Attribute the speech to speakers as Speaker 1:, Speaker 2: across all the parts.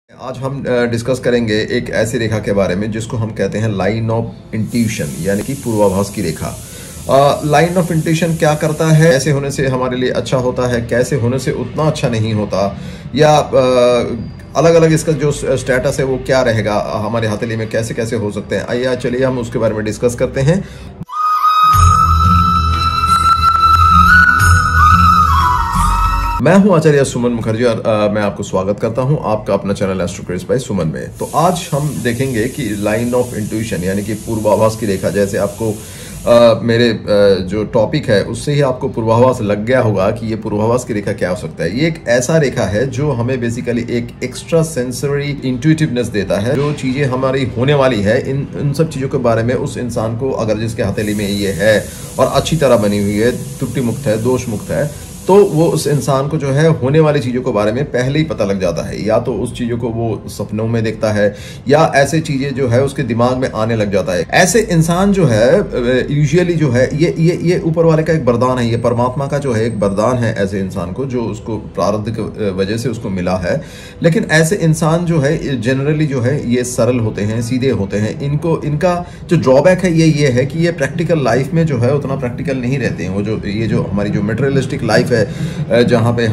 Speaker 1: आज हम डिस्कस करेंगे एक ऐसी रेखा के बारे में जिसको हम कहते हैं लाइन ऑफ इंट्यूशन यानी कि पूर्वाभास की रेखा। लाइन ऑफ इंट्यूशन क्या करता है, कैसे होने से हमारे लिए अच्छा होता है, कैसे होने से उतना अच्छा नहीं होता, या अलग अलग इसका जो स्टेटस है वो क्या रहेगा, हमारे हथेली में कैसे कैसे हो सकते हैं। आइए चलिए हम उसके बारे में डिस्कस करते हैं। मैं हूं आचार्य सुमन मुखर्जी और मैं आपको स्वागत करता हूं आपका अपना channel astro craze by Suman में। तो आज हम देखेंगे कि लाइन ऑफ इंट्यूशन यानी कि पूर्वाभास की रेखा। जैसे आपको मेरे जो टॉपिक है उससे ही आपको पूर्वाभास लग गया होगा कि ये पूर्वाभास की रेखा क्या हो सकता है। ये एक ऐसा रेखा है जो हमें बेसिकली एक एक्स्ट्रा सेंसरी इंट्यूटिवनेस देता है। जो चीजें हमारी होने वाली है इन सब चीजों के बारे में उस इंसान को, अगर जिसके हथेली में ये है और अच्छी तरह बनी हुई है, त्रुटि मुक्त है, दोष मुक्त है, तो वो उस इंसान को जो है होने वाली चीज़ों के बारे में पहले ही पता लग जाता है। या तो उस चीज़ों को वो सपनों में देखता है या ऐसे चीज़ें जो है उसके दिमाग में आने लग जाता है। ऐसे इंसान जो है यूजुअली जो है ये ऊपर वाले का एक वरदान है, ये परमात्मा का जो है एक वरदान है ऐसे इंसान को, जो उसको प्रारब्ध की वजह से उसको मिला है। लेकिन ऐसे इंसान जो है जनरली जो है ये सरल होते हैं, सीधे होते हैं। इनका जो ड्रॉबैक है ये है कि ये प्रैक्टिकल लाइफ में जो है उतना प्रैक्टिकल नहीं रहते हैं। वो जो हमारी जो मटेरियलिस्टिक लाइफ है जहाँ पे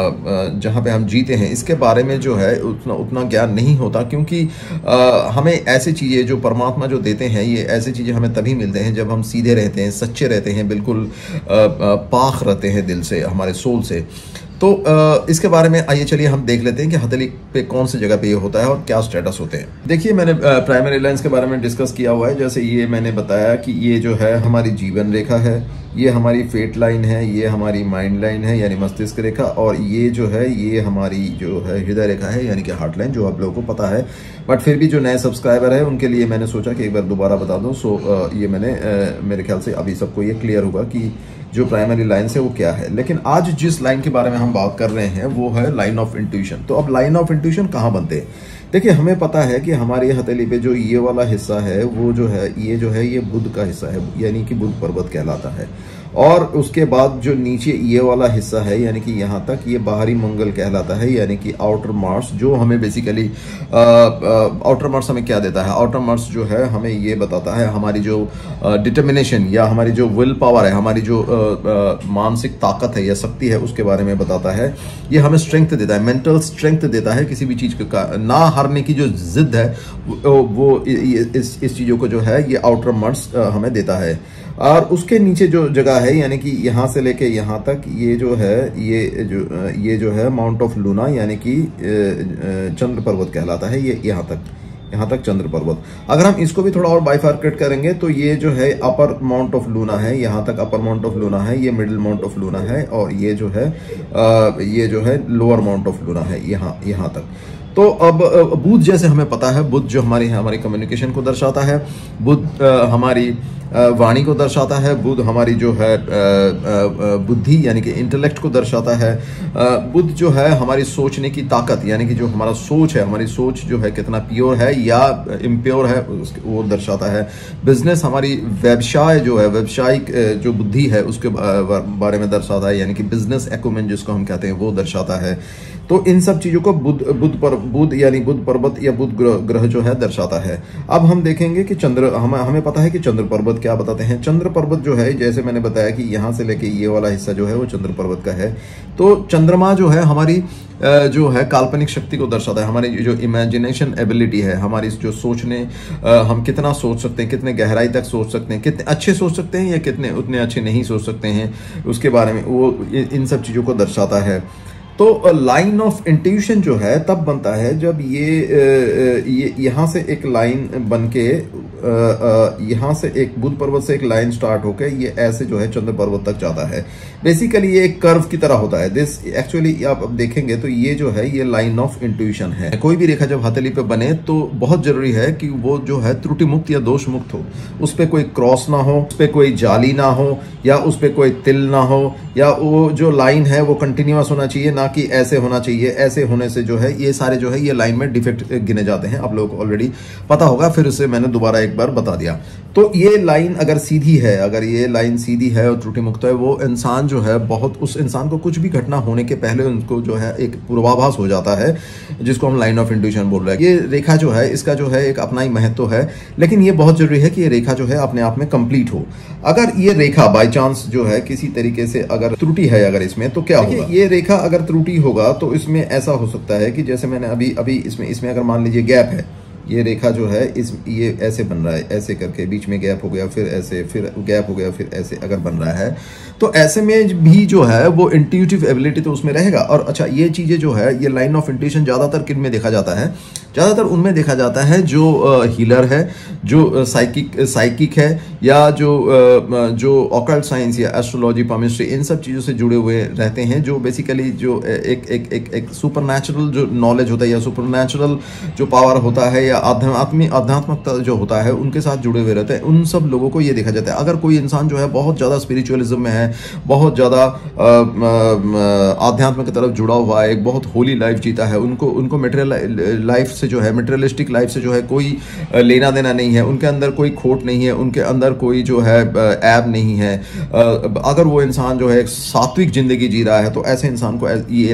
Speaker 1: हम जीते हैं, इसके बारे में जो है उतना ज्ञान नहीं होता। क्योंकि हमें ऐसी चीज़ें जो परमात्मा जो देते हैं, ये ऐसी चीज़ें हमें तभी मिलते हैं जब हम सीधे रहते हैं, सच्चे रहते हैं, बिल्कुल पाक रहते हैं दिल से, हमारे सोल से। तो इसके बारे में आइए चलिए हम देख लेते हैं कि हथेली पे कौन सी जगह पे ये होता है और क्या स्टेटस होते हैं। देखिए, मैंने प्राइमरी लाइंस के बारे में डिस्कस किया हुआ है। जैसे ये मैंने बताया कि ये जो है हमारी जीवन रेखा है, ये हमारी फेट लाइन है, ये हमारी माइंड लाइन है यानी मस्तिष्क रेखा, और ये जो है ये हमारी जो है हृदय रेखा है यानी कि हार्ट लाइन, जो आप लोगों को पता है। बट फिर भी जो नए सब्सक्राइबर है उनके लिए मैंने सोचा कि एक बार दोबारा बता दूं। ये मैंने मेरे ख्याल से अभी सबको ये क्लियर होगा कि जो प्राइमरी लाइन है वो क्या है। लेकिन आज जिस लाइन के बारे में हम बात कर रहे हैं वो है लाइन ऑफ इंट्यूशन। तो अब लाइन ऑफ इंट्यूशन कहाँ बनते हैं? देखिए, हमें पता है कि हमारी हथेली पे जो ये वाला हिस्सा है वो जो है ये बुध का हिस्सा है यानी कि बुध पर्वत कहलाता है। और उसके बाद जो नीचे ये वाला हिस्सा है यानी कि यहाँ तक, ये बाहरी मंगल कहलाता है यानी कि आउटर मार्स। जो हमें बेसिकली आउटर मार्स हमें क्या देता है? आउटर मार्स जो है हमें ये बताता है हमारी जो डिटर्मिनेशन या हमारी जो विल पावर है, हमारी जो मानसिक ताकत है या शक्ति है, उसके बारे में बताता है। ये हमें स्ट्रेंथ देता है, मेंटल स्ट्रेंथ देता है। किसी भी चीज का ना हारने की जो जिद है वो इस चीजों को जो है ये आउटर मार्स हमें देता है। और उसके नीचे जो जगह है यानी कि यहाँ से लेके यहाँ तक, ये जो है ये जो है माउंट ऑफ लूना यानी कि चंद्र पर्वत कहलाता है। ये यहाँ तक चंद्र पर्वत। अगर हम इसको भी थोड़ा और बाइफार्केट करेंगे तो ये जो है अपर माउंट ऑफ लूना है, यहाँ तक अपर माउंट ऑफ लूना है, ये मिडिल माउंट ऑफ लूना है, और ये जो है लोअर माउंट ऑफ लूना है यहाँ तक। तो अब बुध जैसे हमें पता है, बुध जो हमारी कम्युनिकेशन को दर्शाता है, बुध हमारी वाणी को दर्शाता है, बुध हमारी जो है बुद्धि यानी कि इंटेलेक्ट को दर्शाता है, बुध जो है हमारी सोचने की ताकत यानी कि जो हमारा सोच है, हमारी सोच जो है कितना प्योर है या इम्प्योर है वो दर्शाता है। बिजनेस हमारी व्यवसाय जो है, व्यवसायिक जो बुद्धि है उसके बारे में दर्शाता है यानी कि बिजनेस एक्यूमेन जिसको हम कहते हैं वो दर्शाता है। तो इन सब चीजों को बुध यानी बुध पर्वत या बुध ग्रह जो है दर्शाता है। अब हम देखेंगे कि हमें पता है कि चंद्र पर्वत क्या बताते हैं। चंद्र पर्वत जो है, जैसे मैंने बताया कि यहाँ से लेके ये वाला हिस्सा जो है वो चंद्र पर्वत का है। तो चंद्रमा जो है हमारी जो है काल्पनिक शक्ति को दर्शाता है, हमारी जो इमेजिनेशन एबिलिटी है, हमारी जो सोचने, हम कितना सोच सकते हैं, कितने गहराई तक सोच सकते हैं, कितने अच्छे सोच सकते हैं या कितने उतने अच्छे नहीं सोच सकते हैं, उसके बारे में वो इन सब चीजों को दर्शाता है। तो लाइन ऑफ इंट्यूशन जो है तब बनता है जब ये यहाँ से एक लाइन बनके यहाँ से एक बुध पर्वत से एक लाइन स्टार्ट होके ये ऐसे जो है चंद्र पर्वत तक जाता है। बेसिकली ये एक कर्व की तरह होता है। दिस एक्चुअली आप अब देखेंगे तो ये जो है ये लाइन ऑफ इंट्यूशन है। कोई भी रेखा जब हथेली पे बने तो बहुत जरूरी है कि वो जो है त्रुटि मुक्त या दोष मुक्त हो, उस पर कोई क्रॉस ना हो, उस पर कोई जाली ना हो, या उस पर कोई तिल ना हो, या वो जो लाइन है वो कंटिन्यूअस होना चाहिए, ना कि ऐसे होना चाहिए, ऐसे होने से जो है ये सारे जो है ये लाइन में डिफेक्ट गिने जाते हैं। आप लोगों को ऑलरेडी पता होगा, फिर उसे मैंने दोबारा एक बार बता दिया। तो ये लाइन अगर सीधी है, अगर ये लाइन सीधी है और त्रुटि मुक्त है, वो इंसान जो है बहुत, उस इंसान को कुछ भी घटना होने के पहले उनको जो है एक पूर्वाभास हो जाता है, जिसको हम लाइन ऑफ इंट्यूशन बोल रहे हैं। ये रेखा जो है इसका जो है एक अपना ही महत्व है, लेकिन ये बहुत जरूरी है कि ये रेखा जो है अपने आप में कंप्लीट हो। अगर ये रेखा बाय चांस जो है किसी तरीके से अगर त्रुटि है अगर इसमें, तो क्या होगा? ये रेखा अगर त्रुटि होगा तो इसमें ऐसा हो सकता है कि जैसे मैंने अभी इसमें अगर मान लीजिए गैप है, ये रेखा जो है ये ऐसे बन रहा है, ऐसे करके बीच में गैप हो गया, फिर ऐसे, फिर गैप हो गया, फिर ऐसे अगर बन रहा है, तो ऐसे में भी जो है वो इंट्यूटिव एबिलिटी तो उसमें रहेगा। और अच्छा, ये चीजें जो है ये लाइन ऑफ इंट्यूशन ज्यादातर किन में देखा जाता है? ज्यादातर उनमें देखा जाता है जो हीलर है, जो साइकिक है, या जो ऑकल्ट साइंस या एस्ट्रोलॉजी, पामिस्ट्री, इन सब चीजों से जुड़े हुए रहते हैं, जो बेसिकली जो एक सुपरनैचुरल जो नॉलेज होता है या सुपरनैचुरल जो पावर होता है या आध्यात्मिकता जो होता है उनके साथ जुड़े हुए रहते हैं। उन सब लोगों को ये देखा जाता है। अगर कोई इंसान जो है बहुत ज़्यादा स्पिरिचुअलिज्म में है, बहुत ज़्यादा आध्यात्म की तरफ जुड़ा हुआ है, एक बहुत होली लाइफ जीता है, उनको मटेरियल लाइफ से जो है, मटेरियलिस्टिक लाइफ से जो है कोई लेना देना नहीं है, उनके अंदर कोई खोट नहीं है, उनके अंदर कोई जो है ऐब नहीं है, अगर वो इंसान जो है एक सात्विक जिंदगी जी रहा है, तो ऐसे इंसान को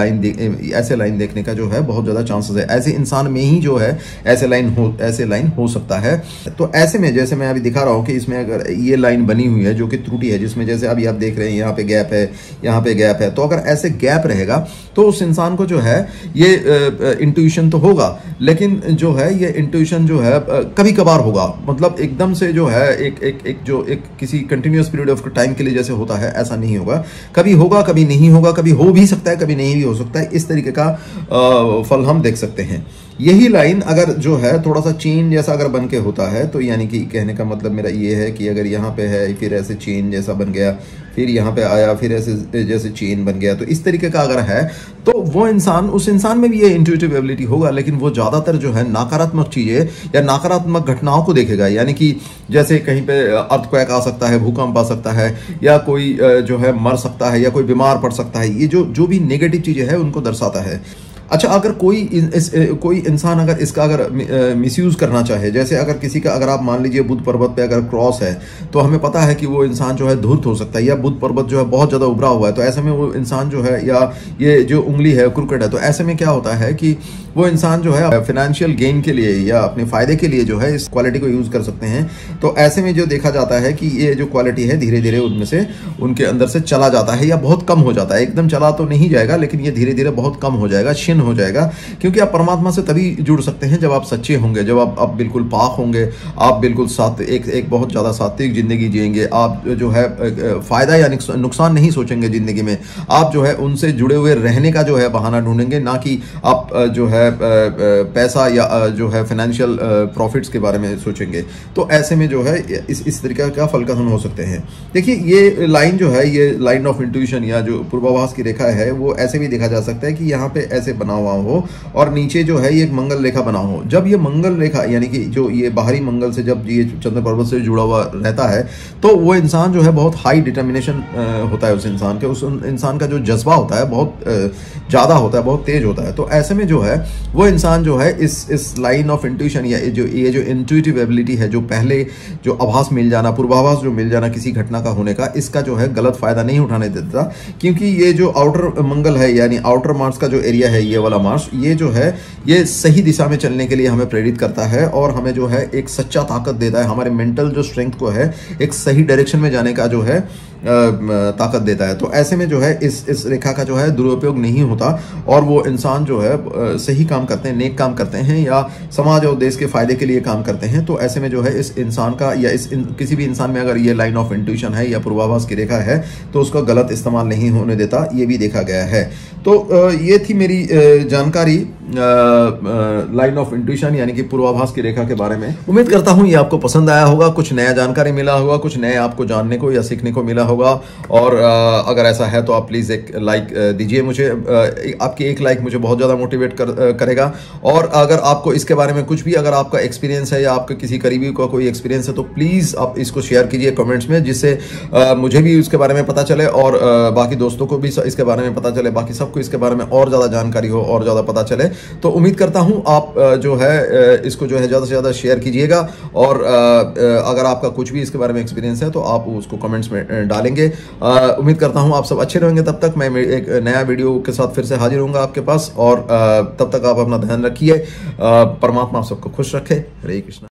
Speaker 1: ऐसे लाइन देखने का जो है बहुत ज़्यादा चांसेस है। ऐसे इंसान में ही जो है ऐसे लाइन हो सकता है। तो ऐसे में जैसे मैं अभी दिखा रहा हूं कि इसमें अगर ये लाइन बनी हुई है जो कि त्रुटि है, जिसमें जैसे अभी आप देख रहे हैं यहाँ पे गैप है, यहाँ पे गैप है, तो अगर ऐसे गैप रहेगा तो उस इंसान को जो है ये इंट्यूशन तो होगा, लेकिन जो है ये इंट्यूशन जो है कभी कभार होगा, मतलब एकदम से जो है एक किसी कंटिन्यूअस पीरियड ऑफ टाइम के लिए जैसे होता है ऐसा नहीं होगा। कभी होगा, कभी नहीं होगा, कभी हो भी सकता है, कभी नहीं भी हो सकता है। इस तरीके का फल हम देख सकते हैं। यही लाइन अगर जो है थोड़ा सा चेन जैसा अगर बन के होता है, तो यानी कि कहने का मतलब मेरा ये है कि अगर यहाँ पे है, फिर ऐसे चेन जैसा बन गया, फिर यहाँ पे आया, फिर ऐसे जैसे चेन बन गया, तो इस तरीके का अगर है तो वो इंसान, उस इंसान में भी ये इंट्यूटिव एबिलिटी होगा, लेकिन वो ज्यादातर जो है नकारात्मक चीजें या नकारात्मक घटनाओं को देखेगा। यानी कि जैसे कहीं पे अर्थक्वेक आ सकता है, भूकंप आ सकता है, या कोई जो है मर सकता है, या कोई बीमार पड़ सकता है, ये जो भी नेगेटिव चीजें है उनको दर्शाता है। अच्छा, अगर कोई इंसान अगर इसका अगर मिसयूज करना चाहे, जैसे अगर किसी का, अगर आप मान लीजिए बुध पर्वत पे अगर क्रॉस है, तो हमें पता है कि वो इंसान जो है धूर्त हो सकता है, या बुध पर्वत जो है बहुत ज़्यादा उभरा हुआ है, तो ऐसे में वो इंसान जो है, या ये जो उंगली है क्रिकेट है, तो ऐसे में क्या होता है कि वो इंसान जो है फाइनेंशियल गेन के लिए या अपने फायदे के लिए जो है इस क्वालिटी को यूज कर सकते हैं। तो ऐसे में जो देखा जाता है कि ये जो क्वालिटी है धीरे धीरे उनमें से, उनके अंदर से चला जाता है, या बहुत कम हो जाता है। एकदम चला तो नहीं जाएगा, लेकिन ये धीरे धीरे बहुत कम हो जाएगा, क्षीण हो जाएगा। क्योंकि आप परमात्मा से तभी जुड़ सकते हैं जब आप सच्चे होंगे, जब आप बिल्कुल पाक होंगे, आप बिल्कुल एक बहुत ज्यादा सात्विक जिंदगी जिएंगे, आप जो है फायदा या नुकसान नहीं सोचेंगे जिंदगी में, आप जो है उनसे जुड़े हुए रहने का जो है बहाना ढूंढेंगे, ना कि आप जो है पैसा या जो है फाइनेंशियल प्रॉफिट्स के बारे में सोचेंगे। तो ऐसे में जो है इस तरीके का फल कथन हो सकते हैं। देखिए, ये लाइन जो है, ये लाइन ऑफ इंट्यूशन या जो पूर्वाभास की रेखा है, वो ऐसे भी देखा जा सकता है कि यहाँ पे ऐसे बना हुआ हो और नीचे जो है ये एक मंगल रेखा बना हो। जब ये मंगल रेखा, यानी कि जो ये बाहरी मंगल से जब ये चंद्र पर्वत से जुड़ा हुआ रहता है, तो वो इंसान जो है बहुत हाई डिटर्मिनेशन होता है उस इंसान के, उस इंसान का जो जज्बा होता है बहुत ज़्यादा होता है, बहुत तेज होता है। तो ऐसे में जो है वो इंसान जो है इस लाइन ऑफ इंट्यूशन या ये जो इंट्यूटिव एबिलिटी है, जो पहले जो आभास मिल जाना, पूर्वाभास जो मिल जाना किसी घटना का होने का, इसका जो है गलत फायदा नहीं उठाने देता। क्योंकि ये जो आउटर मंगल है, यानी आउटर मार्स का जो एरिया है, ये वाला मार्स, ये जो है ये सही दिशा में चलने के लिए हमें प्रेरित करता है और हमें जो है एक सच्चा ताकत देता है, हमारे मेंटल जो स्ट्रेंथ को है एक सही डायरेक्शन में जाने का जो है ताकत देता है। तो ऐसे में जो है इस रेखा का जो है दुरुपयोग नहीं होता और वो इंसान जो है सही काम करते हैं, नेक काम करते हैं या समाज और देश के फायदे के लिए काम करते हैं। तो ऐसे में जो है इस इंसान का या किसी भी इंसान में अगर ये लाइन ऑफ इंट्यूशन है या पूर्वाभास की रेखा है तो उसका गलत इस्तेमाल नहीं होने देता, ये भी देखा गया है। तो ये थी मेरी जानकारी लाइन ऑफ इंट्यूशन यानी कि पूर्वाभास की रेखा के बारे में। उम्मीद करता हूं ये आपको पसंद आया होगा, कुछ नया जानकारी मिला होगा, कुछ नए आपको जानने को या सीखने को मिला होगा। और अगर ऐसा है तो आप प्लीज़ एक लाइक दीजिए मुझे। आपकी एक लाइक मुझे बहुत ज़्यादा मोटिवेट करेगा। और अगर आपको इसके बारे में कुछ भी, अगर आपका एक्सपीरियंस है या आपके किसी करीबी का कोई एक्सपीरियंस है तो प्लीज़ आप इसको शेयर कीजिए कमेंट्स में, जिससे मुझे भी इसके बारे में पता चले और बाकी दोस्तों को भी इसके बारे में पता चले, बाकी सबको इसके बारे में और ज़्यादा जानकारी हो और ज़्यादा पता चले। तो उम्मीद करता हूँ आप जो है इसको जो है ज़्यादा से ज़्यादा शेयर कीजिएगा। और अगर आपका कुछ भी इसके बारे में एक्सपीरियंस है तो आप उसको कमेंट्स में डालेंगे। उम्मीद करता हूँ आप सब अच्छे रहेंगे। तब तक मैं एक नया वीडियो के साथ फिर से हाजिर होऊंगा आपके पास। और तब तक आप अपना ध्यान रखिए। परमात्मा आप सबको खुश रखे। हरे कृष्ण।